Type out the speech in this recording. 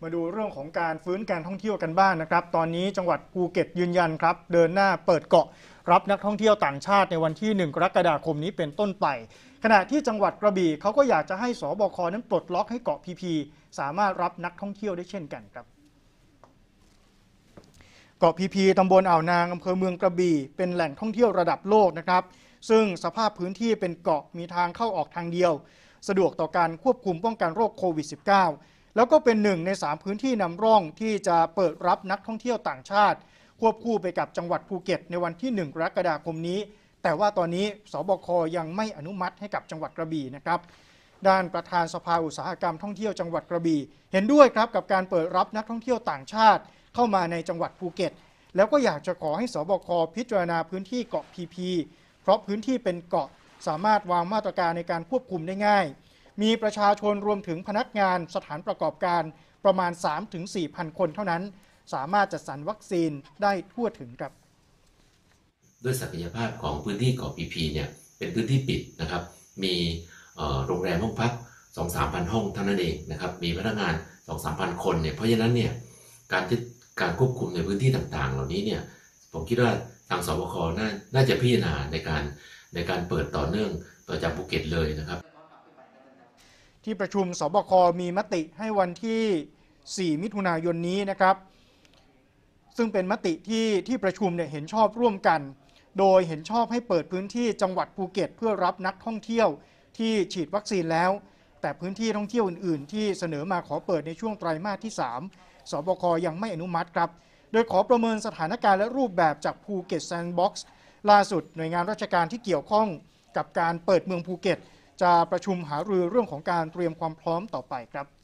มาดูเรื่องของการฟื้นการท่องเที่ยวกันบ้างนะครับตอนนี้จังหวัดภูเก็ตยืนยันครับเดินหน้าเปิดเกาะรับนักท่องเที่ยวต่างชาติในวันที่1 กรกฎาคมนี้เป็นต้นไปขณะที่จังหวัดกระบี่เขาก็อยากจะให้สบคนั้นปลดล็อกให้เกาะพีพีสามารถรับนักท่องเที่ยวได้เช่นกันครับเกาะพีพีตำบลอ่าวนางอำเภอเมืองกระบี่เป็นแหล่งท่องเที่ยวระดับโลกนะครับซึ่งสภาพพื้นที่เป็นเกาะมีทางเข้าออกทางเดียวสะดวกต่อการควบคุมป้องกันโรคโควิด -19 แล้วก็เป็น1 ใน 3พื้นที่นำร่องที่จะเปิดรับนักท่องเที่ยวต่างชาติควบคู่ไปกับจังหวัดภูเก็ตในวันที่1 กรกฎาคมนี้แต่ว่าตอนนี้สบคยังไม่อนุมัติให้กับจังหวัดกระบี่นะครับด้านประธานสภาอุตสาหกรรมท่องเที่ยวจังหวัดกระบี่เห็นด้วยครับกับการเปิดรับนักท่องเที่ยวต่างชาติเข้ามาในจังหวัดภูเก็ตแล้วก็อยากจะขอให้สบคพิจารณาพื้นที่เกาะพีพีเพราะพื้นที่เป็นเกาะสามารถวางมาตรการในการควบคุมได้ง่ายมีประชาชนรวมถึงพนักงานสถานประกอบการประมาณ 3-4,000 คนเท่านั้นสามารถจัดสรรวัคซีนได้ทั่วถึงครับด้วยศักยภาพของพื้นที่เกาะพีพีเนี่ยเป็นพื้นที่ปิดนะครับมีโรงแรมห้องพัก 2-3,000 ห้องเท่านั้นเองนะครับมีพนักงาน 2-3,000 คนเนี่ยเพราะฉะนั้นเนี่ยการควบคุมในพื้นที่ต่างๆเหล่านี้เนี่ยผมคิดว่าทางสบคน่าจะพิจารณาในการเปิดต่อเนื่องต่อจากภูเก็ตเลยนะครับที่ประชุมสบคมีมติให้วันที่ 4 มิถุนายนนี้นะครับซึ่งเป็นมติที่ประชุมเนี่ยเห็นชอบร่วมกันโดยเห็นชอบให้เปิดพื้นที่จังหวัดภูเก็ตเพื่อรับนักท่องเที่ยวที่ฉีดวัคซีนแล้วแต่พื้นที่ท่องเที่ยวอื่นๆที่เสนอมาขอเปิดในช่วงไตรมาสที่ 3สบคยังไม่อนุมัติครับโดยขอประเมินสถานการณ์และรูปแบบจากภูเก็ตแซนด์บ็อกซ์ล่าสุดหน่วยงานราชการที่เกี่ยวข้องกับการเปิดเมืองภูเก็ตจะประชุมหารือเรื่องของการเตรียมความพร้อมต่อไปครับ